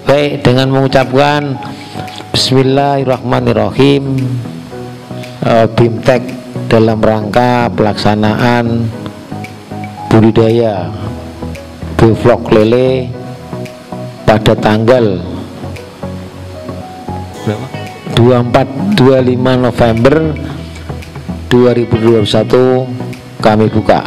Baik, dengan mengucapkan Bismillahirrahmanirrahim, BIMTEK dalam rangka pelaksanaan budidaya bioflok lele pada tanggal 24-25 November 2021 kami buka.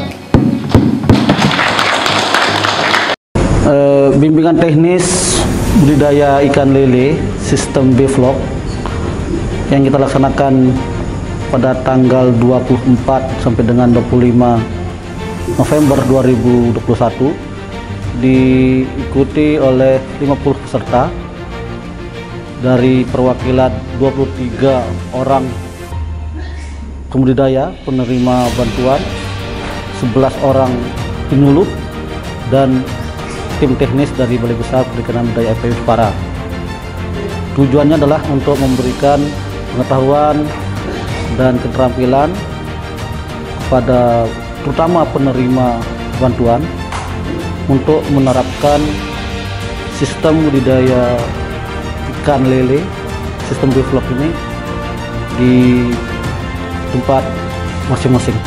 Bimbingan teknis budidaya ikan lele sistem bioflok yang kita laksanakan pada tanggal 24 sampai dengan 25 November 2021 diikuti oleh 50 peserta dari perwakilan 23 orang pembudidaya penerima bantuan, 11 orang penyuluh, dan tim teknis dari Balai Besar Perikanan Budidaya Air Payu Jepara. Tujuannya adalah untuk memberikan pengetahuan dan keterampilan kepada terutama penerima bantuan untuk menerapkan sistem budidaya ikan lele, sistem bioflok ini di tempat masing-masing.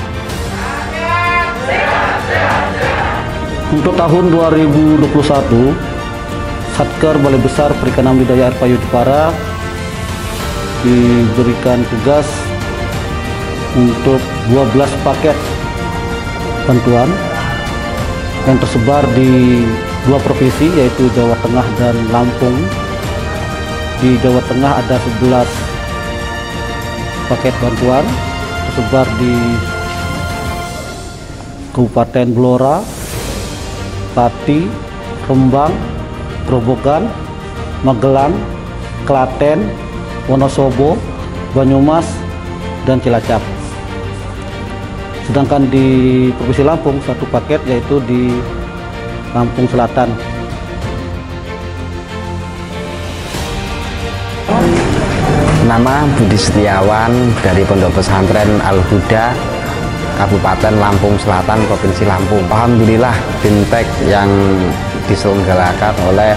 Untuk tahun 2021, Satker Balai Besar Perikanan Budidaya Air Payu Jepara diberikan tugas untuk 12 paket bantuan yang tersebar di 2 provinsi, yaitu Jawa Tengah dan Lampung. Di Jawa Tengah ada 11 paket bantuan tersebar di Kabupaten Blora, Pati, Rembang, Grobogan, Magelang, Klaten, Wonosobo, Banyumas, dan Cilacap. Sedangkan di Provinsi Lampung 1 paket, yaitu di Lampung Selatan. Nama Budi Setiawan dari Pondok Pesantren Al-Huda, Kabupaten Lampung Selatan, Provinsi Lampung. Alhamdulillah, BIMTEK yang diselenggarakan oleh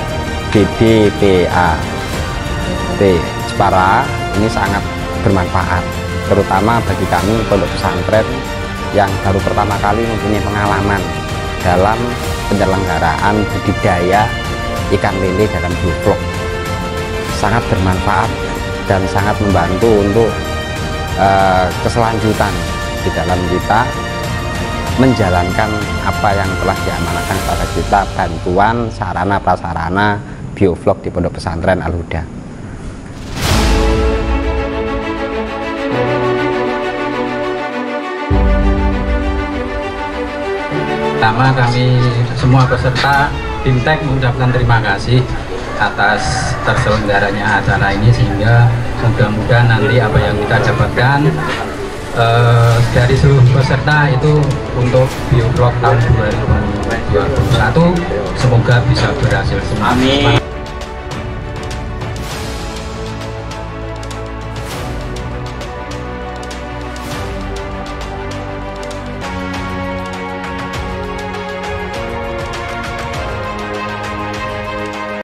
BDPAT Jepara ini sangat bermanfaat, terutama bagi kami pondok pesantren yang baru pertama kali mempunyai pengalaman dalam penyelenggaraan budidaya ikan lele dalam bioflok. Sangat bermanfaat dan sangat membantu untuk keselanjutan di dalam kita menjalankan apa yang telah diamanahkan kepada kita, bantuan sarana prasarana bioflok di Pondok Pesantren Al-Huda. Pertama, kami semua peserta BIMTEK mengucapkan terima kasih atas terselenggaranya acara ini, sehingga mudah-mudahan nanti apa yang kita dapatkan dari seluruh peserta itu untuk bioflok tahun 2021 semoga bisa berhasil semua. Amin.